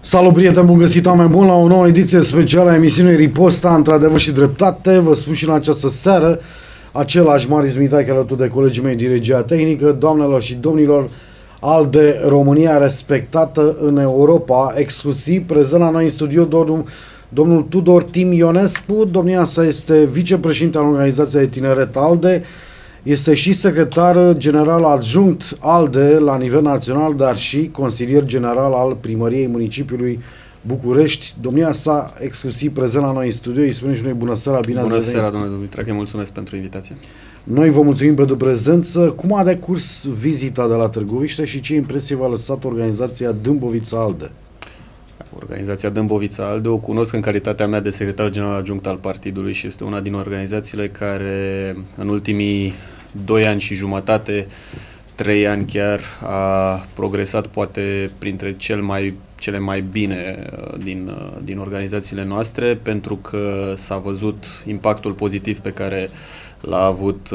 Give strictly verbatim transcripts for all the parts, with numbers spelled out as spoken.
Salut, prieteni, bun găsit, oameni buni, la o nouă ediție specială a emisiunii Riposta, într-adevăr și dreptate. Vă spun și în această seară, același Marius Mitache alături de colegii mei din regia tehnică, doamnelor și domnilor, ALDE România respectată în Europa, exclusiv prezent la noi în studio domnul, domnul Tudor Tim Ionescu. Domnia sa este vicepreședinte al Organizației de Tineret ALDE, este și secretar general adjunct ALDE la nivel național, dar și consilier general al Primăriei Municipiului București. Domnia sa exclusiv prezent la noi în studio. Îi spunem și noi bună seara, bine ați venit. Bună seara, domnule Dumitrache, mulțumesc pentru invitație. Noi vă mulțumim pentru prezență. Cum a decurs vizita de la Târgoviște și ce impresie v-a lăsat organizația Dâmbovița ALDE? Organizația Dâmbovița ALDE o cunosc în calitatea mea de secretar general adjunct al partidului și este una din organizațiile care în ultimii doi ani și jumătate, trei ani chiar, a progresat poate printre cel mai, cele mai bine din, din organizațiile noastre, pentru că s-a văzut impactul pozitiv pe care l-a avut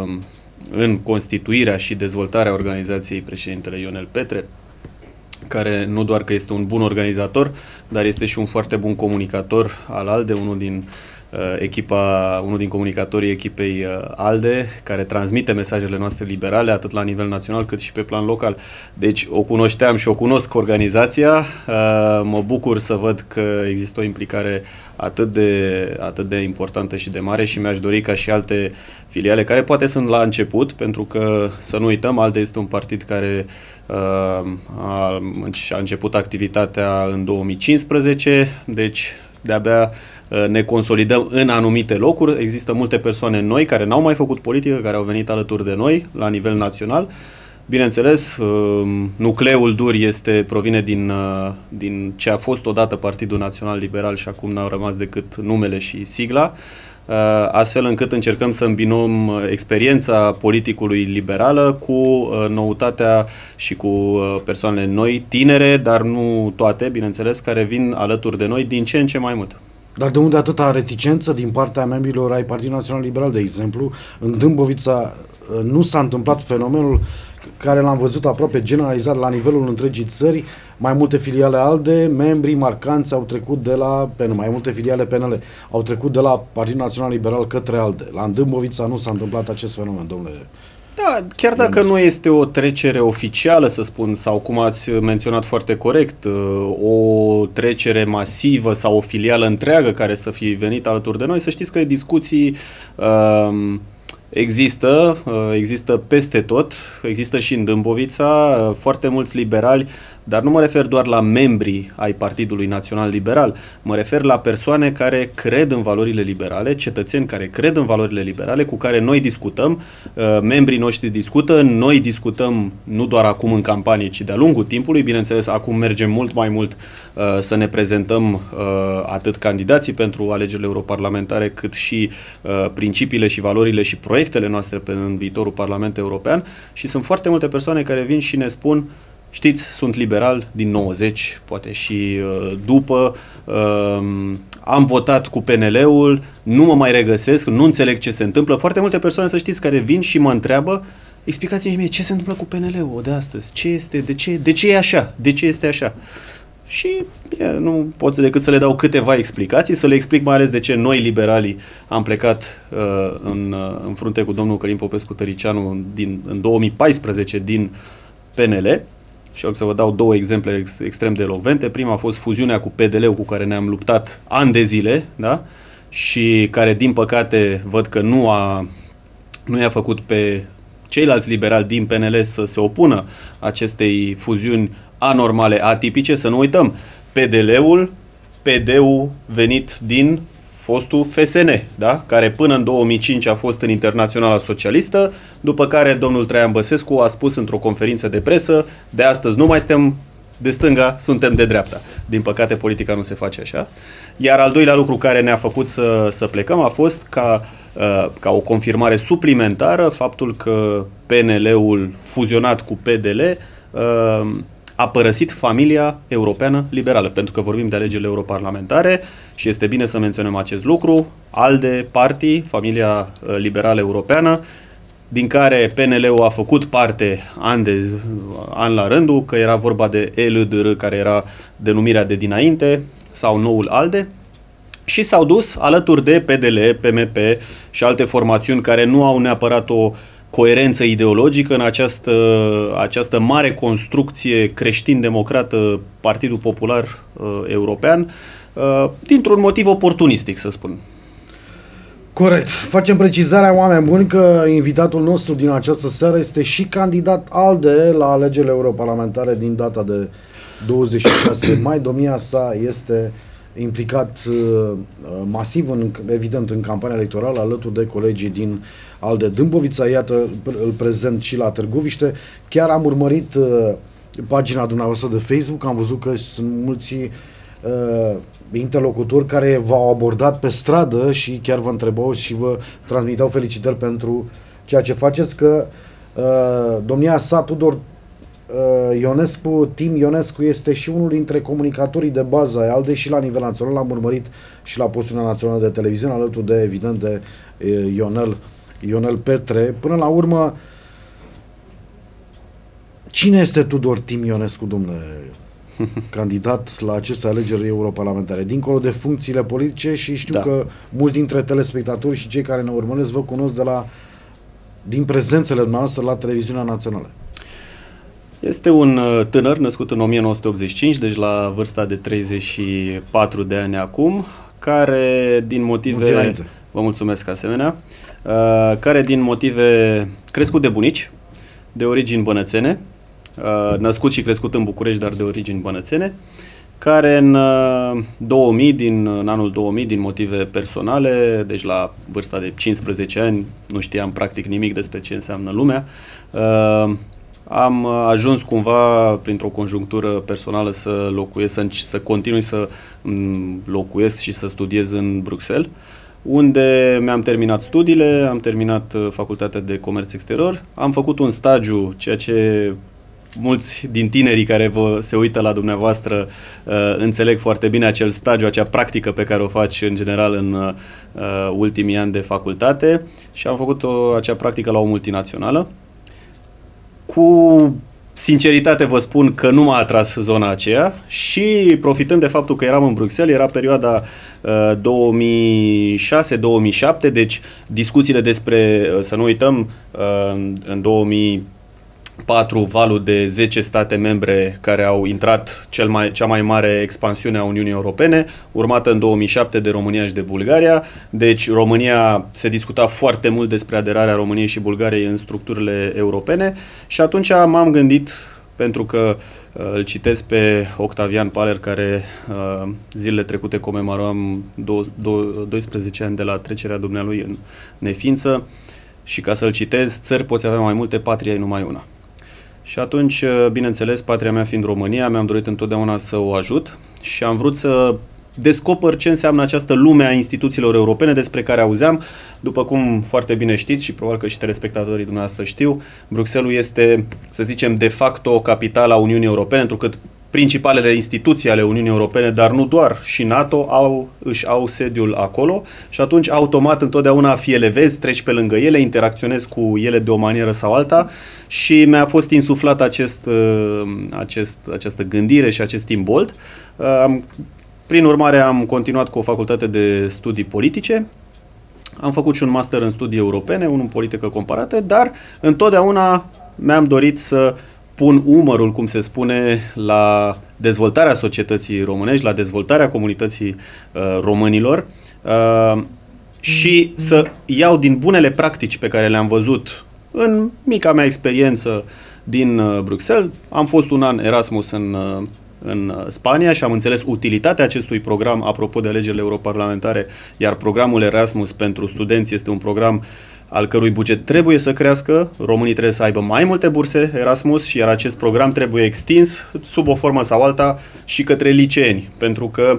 în constituirea și dezvoltarea organizației președintele Ionel Petre, care nu doar că este un bun organizator, dar este și un foarte bun comunicator al ALDE, unul din uh, echipa, unul din comunicatorii echipei uh, ALDE, care transmite mesajele noastre liberale atât la nivel național cât și pe plan local. Deci o cunoșteam și o cunosc organizația, uh, mă bucur să văd că există o implicare atât de, atât de importantă și de mare și mi-aș dori ca și alte filiale, care poate sunt la început, pentru că, să nu uităm, ALDE este un partid care uh, a, a început activitatea în două mii cincisprezece, deci de-abia uh, ne consolidăm în anumite locuri. Există multe persoane noi care n-au mai făcut politică, care au venit alături de noi la nivel național. Bineînțeles, nucleul dur este, provine din, din ce a fost odată Partidul Național Liberal și acum n-au rămas decât numele și sigla, astfel încât încercăm să îmbinăm experiența politicului liberală cu noutatea și cu persoanele noi, tinere, dar nu toate, bineînțeles, care vin alături de noi din ce în ce mai mult. Dar de unde atâta reticență din partea membrilor ai Partidului Național Liberal, de exemplu? În Dâmbovița nu s-a întâmplat fenomenul care l-am văzut aproape generalizat la nivelul întregii țări. Mai multe filiale ALDE, membrii marcanți au trecut de la, mai multe filiale P N L au trecut de la Partidul Național Liberal către ALDE. La Dâmbovița nu s-a întâmplat acest fenomen, domnule. Da, chiar dacă nu este o trecere oficială, să spun, sau cum ați menționat foarte corect, o trecere masivă sau o filială întreagă care să fie venit alături de noi, să știți că discuții uh, există, există peste tot, există și în Dâmbovița, foarte mulți liberali, dar nu mă refer doar la membrii ai Partidului Național Liberal, mă refer la persoane care cred în valorile liberale, cetățeni care cred în valorile liberale, cu care noi discutăm, membrii noștri discută, noi discutăm nu doar acum în campanie, ci de-a lungul timpului. Bineînțeles, acum mergem mult mai mult să ne prezentăm atât candidații pentru alegerile europarlamentare, cât și principiile și valorile și proiectele noastre pentru viitorul Parlament European, și sunt foarte multe persoane care vin și ne spun: știți, sunt liberal din nouăzeci, poate și uh, după, uh, am votat cu P N L-ul, nu mă mai regăsesc, nu înțeleg ce se întâmplă. Foarte multe persoane, să știți, care vin și mă întreabă: explicați-mi mie ce se întâmplă cu P N L-ul de astăzi, ce este, de ce, de ce e așa, de ce este așa. Și bine, nu pot decât să le dau câteva explicații, să le explic mai ales de ce noi, liberalii, am plecat uh, în, uh, în frunte cu domnul Călin Popescu-Tăricianu din, în două mii paisprezece din P N L. Și o să vă dau două exemple ex, extrem de elocvente. Prima a fost fuziunea cu P D L-ul, cu care ne-am luptat ani de zile, da? Și care, din păcate, văd că nu a, nu i-a făcut pe ceilalți liberali din P N L să se opună acestei fuziuni anormale, atipice. Să nu uităm, P D L-ul, P D-ul venit din fostul F S N, da? Care până în două mii cinci a fost în Internaționala Socialistă, după care domnul Traian Băsescu a spus într-o conferință de presă: de astăzi nu mai suntem de stânga, suntem de dreapta. Din păcate, politica nu se face așa. Iar al doilea lucru care ne-a făcut să, să plecăm a fost ca, uh, ca o confirmare suplimentară faptul că P N L-ul fuzionat cu P D L uh, a părăsit familia europeană liberală, pentru că vorbim de alegerile europarlamentare și este bine să menționăm acest lucru. ALDE, Party, familia liberală europeană, din care P N L-ul a făcut parte an, de, an la rândul, că era vorba de E L D R, care era denumirea de dinainte, sau noul ALDE, și s-au dus alături de P D L, P M P și alte formațiuni care nu au neapărat o coerență ideologică în această, această mare construcție creștin-democrată, Partidul Popular uh, European, uh, dintr-un motiv oportunistic, să spun. Corect. Facem precizarea, oameni buni, că invitatul nostru din această seară este și candidat ALDE la alegerile europarlamentare din data de douăzeci și șase mai. Domnia sa este implicat uh, masiv, în, evident, în campania electorală, alături de colegii din ALDE Dâmbovița. Iată, îl prezent și la Târgoviște. Chiar am urmărit uh, pagina dumneavoastră de Facebook, am văzut că sunt mulți uh, interlocutori care v-au abordat pe stradă și chiar vă întrebau și vă transmiteau felicitări pentru ceea ce faceți, că uh, domnia sa, Tudor uh, Ionescu, Tim Ionescu, este și unul dintre comunicatorii de bază ai ALDE și la nivel național. L-am urmărit și la posturile naționale de televiziune, alături de, evident, de uh, Ionel, Ionel Petre. Până la urmă, cine este Tudor Tim Ionescu, domnule candidat la aceste alegeri europarlamentare, dincolo de funcțiile politice? Și știu da. că mulți dintre telespectatori și cei care ne urmăresc vă cunosc de la, din prezențele noastre la televiziunea națională. Este un tânăr născut în o mie nouă sute optzeci și cinci, deci la vârsta de treizeci și patru de ani acum, care din motive... Vă mulțumesc asemenea. Uh, care din motive... crescut de bunici, de origini bănățene, Uh, născut și crescut în București, dar de origini bănățene, care în uh, două mii, din, în anul două mii, din motive personale, deci la vârsta de cincisprezece ani, nu știam practic nimic despre ce înseamnă lumea, uh, am ajuns cumva, printr-o conjunctură personală, să locuiesc, să, să continui să locuiesc și să studiez în Bruxelles, unde mi-am terminat studiile, am terminat facultatea de comerț exterior, am făcut un stagiu, ceea ce mulți din tinerii care vă se uită la dumneavoastră uh, înțeleg foarte bine acel stagiu, acea practică pe care o faci în general în uh, ultimii ani de facultate, și am făcut o, acea practică la o multinațională. Cu sinceritate vă spun că nu m-a atras zona aceea și, profitând de faptul că eram în Bruxelles, era perioada uh, două mii șase două mii șapte, deci discuțiile despre, uh, să nu uităm, uh, în două mii patru, valul de zece state membre care au intrat cel mai, cea mai mare expansiune a Uniunii Europene, urmată în două mii șapte de România și de Bulgaria. Deci România, se discuta foarte mult despre aderarea României și Bulgariei în structurile europene și atunci m-am gândit, pentru că uh, îl citesc pe Octavian Paler, care uh, zilele trecute comemoram doisprezece ani de la trecerea dumnealui în neființă, și ca să-l citez: țări poți avea mai multe, patria e numai una. Și atunci, bineînțeles, patria mea fiind România, mi-am dorit întotdeauna să o ajut și am vrut să descoper ce înseamnă această lume a instituțiilor europene despre care auzeam. După cum foarte bine știți și probabil că și telespectatorii dumneavoastră știu, Bruxelles este, să zicem, de facto capitala Uniunii Europene, întrucât principalele instituții ale Uniunii Europene, dar nu doar, și NATO au, își au sediul acolo și atunci automat întotdeauna fie le vezi, treci pe lângă ele, interacționezi cu ele de o manieră sau alta și mi-a fost insuflat acest, acest, această gândire și acest imbold. Prin urmare am continuat cu o facultate de studii politice, am făcut și un master în studii europene, unul în politică comparată, dar întotdeauna mi-am dorit să pun umărul, cum se spune, la dezvoltarea societății românești, la dezvoltarea comunității uh, românilor uh, și să iau din bunele practici pe care le-am văzut în mica mea experiență din uh, Bruxelles. Am fost un an Erasmus în, uh, în Spania și am înțeles utilitatea acestui program apropo de alegerile europarlamentare, iar programul Erasmus pentru studenți este un program al cărui buget trebuie să crească. Românii trebuie să aibă mai multe burse Erasmus și iar acest program trebuie extins sub o formă sau alta și către liceeni, pentru că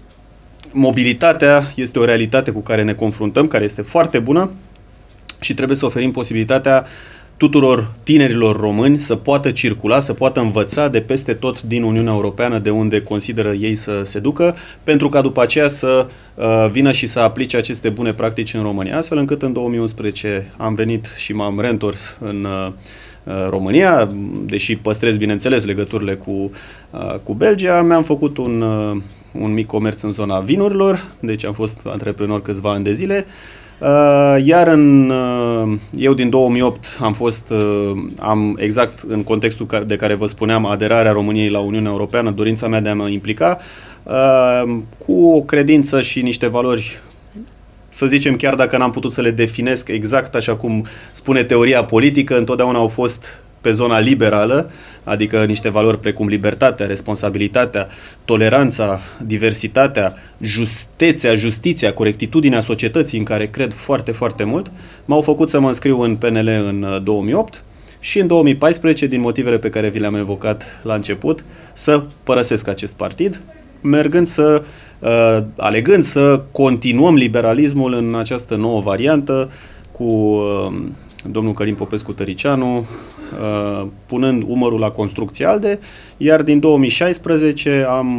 mobilitatea este o realitate cu care ne confruntăm, care este foarte bună și trebuie să oferim posibilitatea tuturor tinerilor români să poată circula, să poată învăța de peste tot din Uniunea Europeană, de unde consideră ei să se ducă, pentru ca după aceea să uh, vină și să aplice aceste bune practici în România, astfel încât în două mii unsprezece am venit și m-am reîntors în uh, România, deși păstrez, bineînțeles, legăturile cu, uh, cu Belgia. Mi-am făcut un, uh, un mic comerț în zona vinurilor, deci am fost antreprenor câțiva ani de zile. Uh, iar în, uh, eu din două mii opt am fost, uh, am exact în contextul de care vă spuneam, aderarea României la Uniunea Europeană, dorința mea de a mă implica, uh, cu o credință și niște valori, să zicem, chiar dacă n-am putut să le definesc exact așa cum spune teoria politică, întotdeauna au fost pe zona liberală, adică niște valori precum libertatea, responsabilitatea, toleranța, diversitatea, justețea, justiția, corectitudinea societății, în care cred foarte, foarte mult, m-au făcut să mă înscriu în P N L în două mii opt și în două mii paisprezece, din motivele pe care vi le-am evocat la început, să părăsesc acest partid, mergând să, uh, alegând să continuăm liberalismul în această nouă variantă cu uh, domnul Călin Popescu-Tăricianu, Uh, punând umărul la construcția ALDE, iar din două mii șaisprezece am,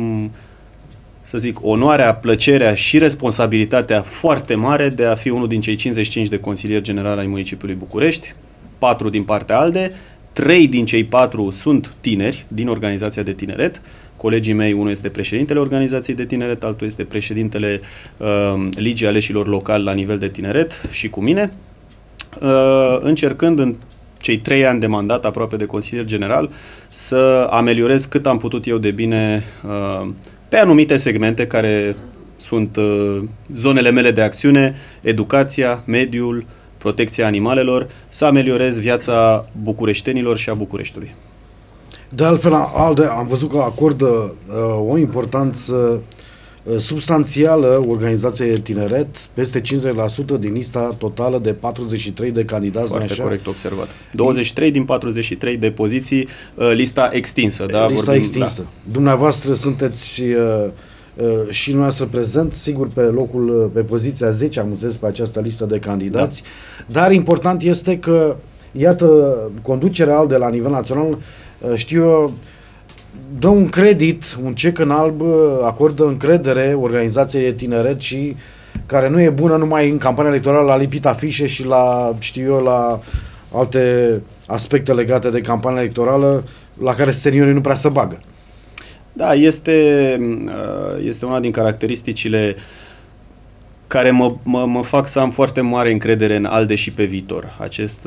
să zic, onoarea, plăcerea și responsabilitatea foarte mare de a fi unul din cei cincizeci și cinci de consilieri generali ai municipiului București, patru din partea ALDE, trei din cei patru sunt tineri din organizația de tineret. Colegii mei, unul este președintele organizației de tineret, altul este președintele uh, Ligii Aleșilor Locali la nivel de tineret și cu mine, uh, încercând în cei trei ani de mandat aproape de consilier general să ameliorez cât am putut eu de bine uh, pe anumite segmente care sunt uh, zonele mele de acțiune, educația, mediul, protecția animalelor, să ameliorez viața bucureștenilor și a Bucureștiului. De altfel, ALDE am văzut că acordă uh, o importanță uh, substanțială organizației de tineret, peste cincizeci la sută din lista totală de patruzeci și trei de candidați. Foarte corect observat. douăzeci și trei din patruzeci și trei de poziții, uh, lista extinsă. Da? Lista Vorbim, extinsă. Da. Dumneavoastră sunteți uh, uh, și dumneavoastră prezent, sigur pe locul, uh, pe poziția zece, am înțeles, pe această listă de candidați, da. Dar important este că, iată, conducerea ALDE la nivel național, uh, știu eu, dă un credit, un cec în alb, acordă încredere organizației de tineret și care nu e bună numai în campania electorală la lipit afișe și la, știu eu, la alte aspecte legate de campania electorală la care seniorii nu prea se bagă. Da, este, este una din caracteristicile care mă, mă, mă fac să am foarte mare încredere în ALDE și pe viitor. Acest,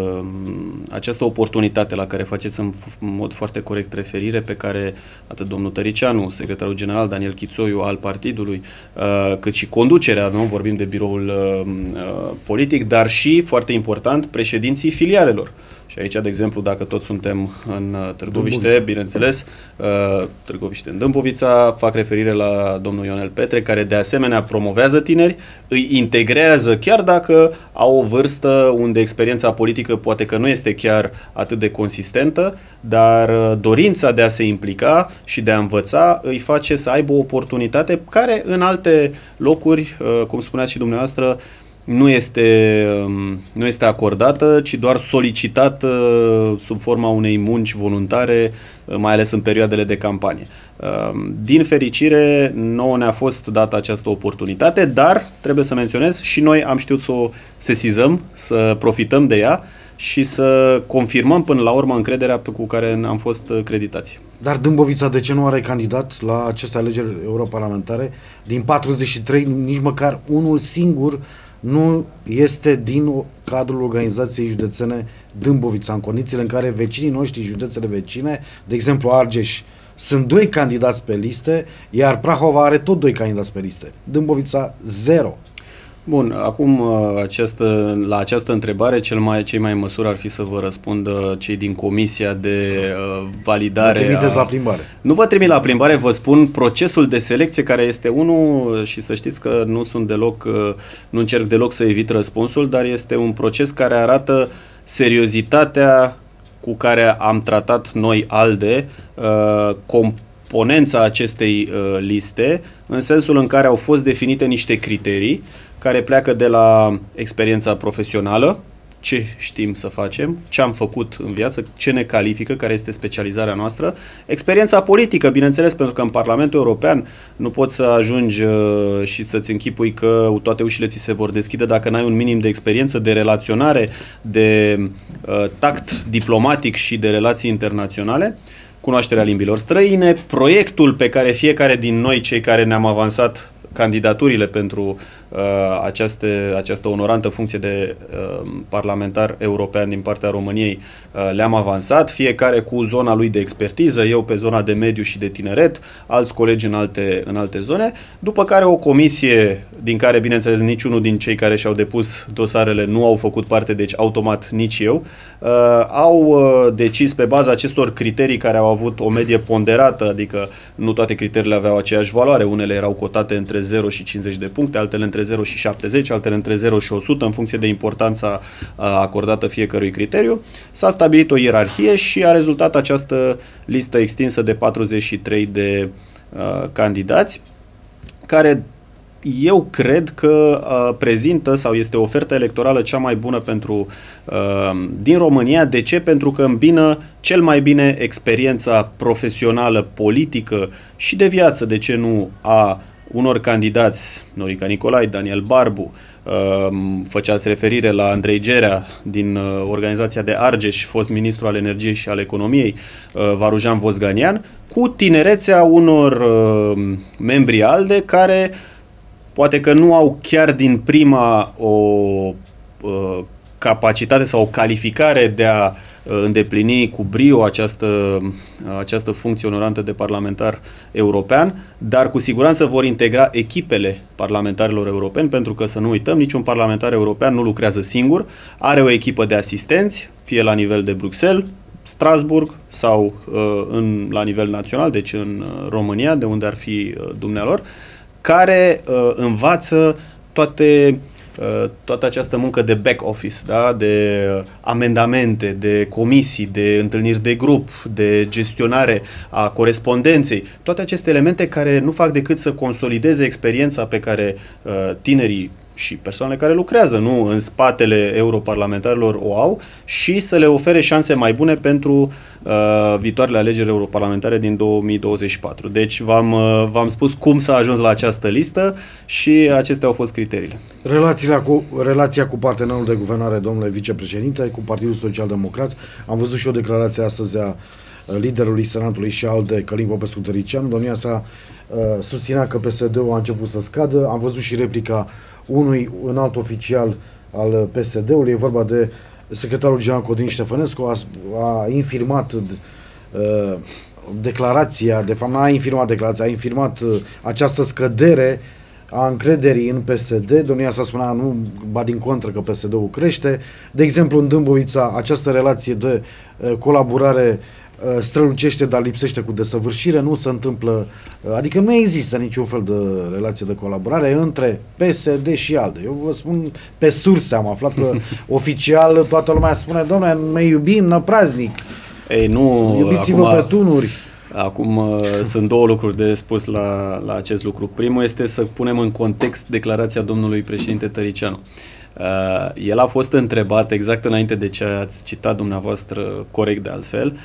această oportunitate la care faceți în mod foarte corect referire, pe care atât domnul Tăricianu, secretarul general Daniel Chițoiu al partidului, cât și conducerea, nu vorbim de biroul politic, dar și, foarte important, președinții filialelor. Și aici, de exemplu, dacă toți suntem în Târgoviște, Dâmbovița. Bineînțeles, Târgoviște în Dâmbovița, fac referire la domnul Ionel Petre, care de asemenea promovează tineri, îi integrează, chiar dacă au o vârstă unde experiența politică poate că nu este chiar atât de consistentă, dar dorința de a se implica și de a învăța îi face să aibă o oportunitate care în alte locuri, cum spuneați și dumneavoastră, nu este, nu este acordată, ci doar solicitată sub forma unei munci voluntare, mai ales în perioadele de campanie. Din fericire, nouă ne-a fost dată această oportunitate, dar, trebuie să menționez, și noi am știut să o sesizăm, să profităm de ea și să confirmăm până la urmă încrederea cu care am fost creditați. Dar Dâmbovița de ce nu are candidat la aceste alegeri europarlamentare? Din patruzeci și trei, nici măcar unul singur nu este din cadrul organizației județene Dâmbovița, în condițiile în care vecinii noștri, județele vecine, de exemplu Argeș, sunt doi candidați pe liste, iar Prahova are tot doi candidați pe liste. Dâmbovița, zero. Bun, acum această, la această întrebare, cel mai, cei mai în măsură ar fi să vă răspundă cei din comisia de uh, validare. Vă trimiteți a... la plimbare. Nu vă trimit la plimbare, vă spun procesul de selecție, care este unul, și să știți că nu sunt deloc, uh, nu încerc deloc să evit răspunsul, dar este un proces care arată seriozitatea cu care am tratat noi ALDE, uh, componența acestei uh, liste, în sensul în care au fost definite niște criterii care pleacă de la experiența profesională, ce știm să facem, ce am făcut în viață, ce ne califică, care este specializarea noastră. Experiența politică, bineînțeles, pentru că în Parlamentul European nu poți să ajungi și să-ți închipui că toate ușile ți se vor deschide dacă n-ai un minim de experiență, de relaționare, de uh, tact diplomatic și de relații internaționale, cunoașterea limbilor străine, proiectul pe care fiecare din noi, cei care ne-am avansat candidaturile pentru uh, această, această onorantă funcție de uh, parlamentar european din partea României uh, le-am avansat, fiecare cu zona lui de expertiză, eu pe zona de mediu și de tineret, alți colegi în alte, în alte zone, după care o comisie din care, bineînțeles, niciunul din cei care și-au depus dosarele nu au făcut parte, deci automat nici eu, uh, au uh, decis pe baza acestor criterii care au avut o medie ponderată, adică nu toate criteriile aveau aceeași valoare, unele erau cotate între zero și cincizeci de puncte, altele între zero și șaptezeci, altele între zero și o sută, în funcție de importanța acordată fiecărui criteriu. S-a stabilit o ierarhie și a rezultat această listă extinsă de patruzeci și trei de uh, candidați, care eu cred că uh, prezintă sau este oferta electorală cea mai bună pentru uh, din România. De ce? Pentru că îmbină cel mai bine experiența profesională, politică și de viață, de ce nu, a unor candidați, Norica Nicolai, Daniel Barbu, uh, făceați referire la Andrei Gerea din uh, organizația de Argeș, fost ministru al energiei și al economiei, uh, Varujan Vosganian, cu tinerețea unor uh, membri ALDE care poate că nu au chiar din prima o uh, capacitate sau o calificare de a uh, îndeplini cu brio această, uh, această funcție onorantă de parlamentar european, dar cu siguranță vor integra echipele parlamentarilor europeni, pentru că, să nu uităm, niciun parlamentar european nu lucrează singur, are o echipă de asistenți, fie la nivel de Bruxelles, Strasburg sau uh, în, la nivel național, deci în uh, România, de unde ar fi uh, dumnealor, care uh, învață toate, uh, toată această muncă de back office, da? De uh, amendamente, de comisii, de întâlniri de grup, de gestionare a corespondenței, toate aceste elemente care nu fac decât să consolideze experiența pe care uh, tinerii și persoanele care lucrează, nu, în spatele europarlamentarilor o au și să le ofere șanse mai bune pentru uh, viitoarele alegeri europarlamentare din două mii douăzeci și patru. Deci v-am, uh, v-am spus cum s-a ajuns la această listă și acestea au fost criteriile. Relația cu, relația cu partenerul de guvernare, domnule vicepreședinte, cu Partidul Social Democrat. Am văzut și o declarație astăzi a liderului Senatului și al de Călin Popescu-Tăricianu. Domnia sa uh, susținea că P S D-ul a început să scadă. Am văzut și replica unui înalt oficial al P S D-ului, e vorba de secretarul general Codin Ștefănescu, a, a infirmat uh, declarația, de fapt n-a infirmat declarația, a infirmat uh, această scădere a încrederii în P S D. Domnia sa spunea, nu, ba din contră, că P S D-ul crește. De exemplu, în Dâmbovița, această relație de uh, colaborare strălucește, dar lipsește cu desăvârșire, nu se întâmplă, adică nu există niciun fel de relație de colaborare între P S D și ALDE. Eu vă spun pe surse, am aflat că oficial toată lumea spune, domnule, ne iubim, ne praznic. Ei, nu, iubiți-vă acum, pe tunuri. Acum uh, sunt două lucruri de spus la, la acest lucru. Primul este să punem în context declarația domnului președinte Tăricianu. Uh, el a fost întrebat exact înainte de ce ați citat dumneavoastră, corect de altfel,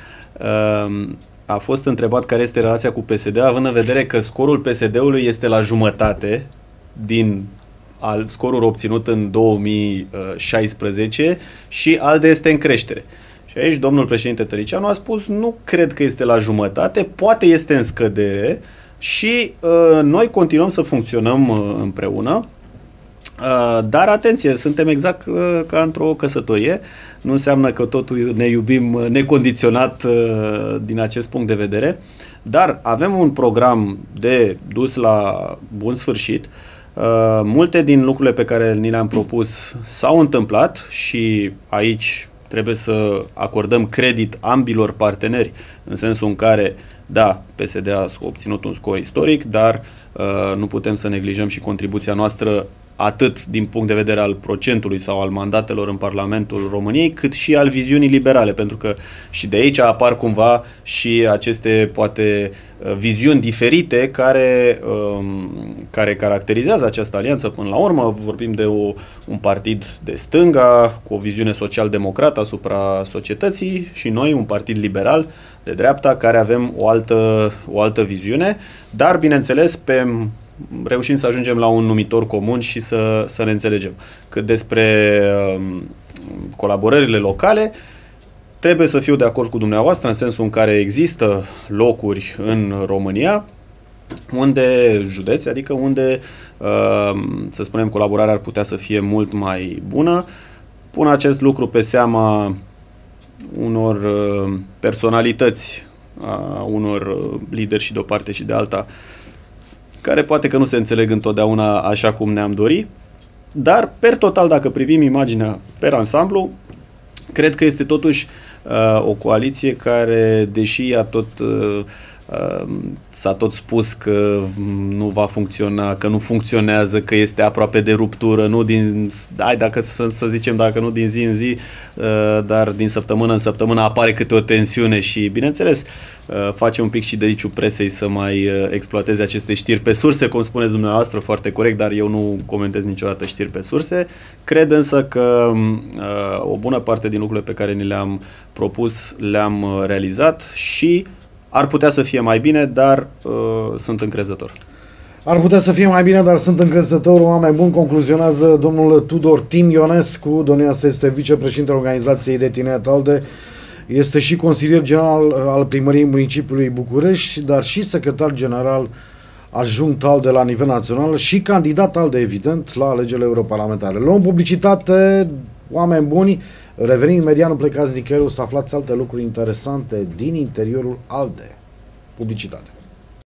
a fost întrebat care este relația cu P S D, având în vedere că scorul P S D-ului este la jumătate din al, scorul obținut în două mii șaisprezece și ALDE este în creștere. Și aici domnul președinte Tăricianu a spus, nu cred că este la jumătate, poate este în scădere și uh, noi continuăm să funcționăm uh, împreună. Uh, dar atenție, suntem exact uh, ca într-o căsătorie, nu înseamnă că totul ne iubim uh, necondiționat uh, din acest punct de vedere, dar avem un program de dus la bun sfârșit. Uh, multe din lucrurile pe care ni le-am propus s-au întâmplat și aici trebuie să acordăm credit ambilor parteneri, în sensul în care, da, P S D a obținut un scor istoric, dar uh, nu putem să neglijăm și contribuția noastră atât din punct de vedere al procentului sau al mandatelor în Parlamentul României, cât și al viziunii liberale, pentru că și de aici apar cumva și aceste, poate, viziuni diferite care, um, care caracterizează această alianță. Până la urmă vorbim de o, un partid de stânga, cu o viziune social-democrată asupra societății, și noi, un partid liberal de dreapta, care avem o altă, o altă viziune, dar, bineînțeles, pe reușim să ajungem la un numitor comun și să, să ne înțelegem. Cât despre um, colaborările locale, trebuie să fiu de acord cu dumneavoastră în sensul în care există locuri în România, unde județe, adică unde, um, să spunem, colaborarea ar putea să fie mult mai bună. Pun acest lucru pe seama unor uh, personalități, a unor uh, lideri și de o parte și de alta, care poate că nu se înțeleg întotdeauna așa cum ne-am dori, dar, per total, dacă privim imaginea per ansamblu, cred că este totuși uh, o coaliție care, deși a tot, uh, uh, s-a tot spus că nu va funcționa, că nu funcționează, că este aproape de ruptură, nu din, hai, dacă să, să zicem, dacă nu din zi în zi, uh, dar din săptămână în săptămână apare câte o tensiune și, bineînțeles, uh, face un pic și deliciu presei să mai uh, exploateze aceste știri pe surse, cum spuneți dumneavoastră, foarte corect, dar eu nu comentez niciodată știri pe surse. Cred însă că uh, o bună parte din lucrurile pe care ni le-am propus le-am uh, realizat și ar putea să fie mai bine, dar uh, sunt încrezător. Ar putea să fie mai bine, dar sunt încrezător, oameni buni, concluzionează domnul Tudor Tim Ionescu. Domnia sa este vicepreședintele Organizației de Tineret ALDE, este și consilier general al Primăriei Municipiului București, dar și secretar general adjunct ALDE la nivel național și candidat ALDE, evident, la alegerile europarlamentare. Luăm publicitate, oameni buni, revenim imediat, nu plecați nicăieri, o să aflați alte lucruri interesante din interiorul ALDE. Publicitate.